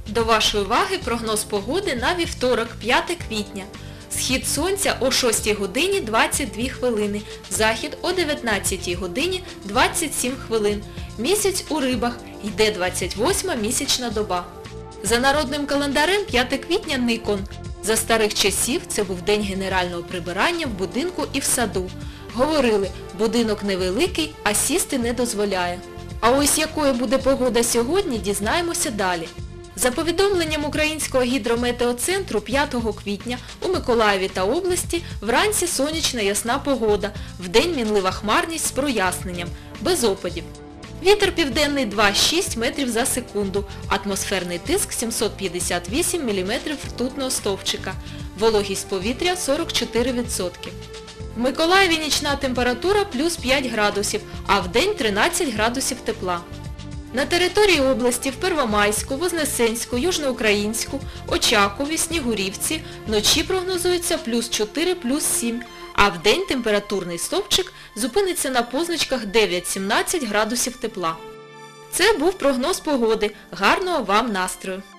До вашої уваги прогноз погоди на вівторок, 5 квітня. Схід сонця о 6 годині 22 хвилини, захід о 19 годині 27 хвилин. Місяць у рибах, йде 28-ма місячна доба. За народним календарем 5 квітня Никон. За старих часів це був день генерального прибирання в будинку і в саду. Говорили, будинок невеликий, а сісти не дозволяє. А ось якою буде погода сьогодні, дізнаємося далі. За повідомленням Українського гідрометеоцентру 5 квітня у Миколаєві та області вранці сонячна ясна погода, вдень мінлива хмарність з проясненням, без опадів. Вітер південний 2,6 метрів за секунду, атмосферний тиск 758 мм ртутного стовпчика, вологість повітря 44%. В Миколаєві нічна температура плюс 5 градусів, а вдень 13 градусів тепла. На території області в Первомайську, Вознесенську, Южноукраїнську, Очакові, Снігурівці вночі прогнозується плюс 4, плюс 7, а вдень температурний стовпчик зупиниться на позначках 9-17 градусів тепла. Це був прогноз погоди. Гарного вам настрою!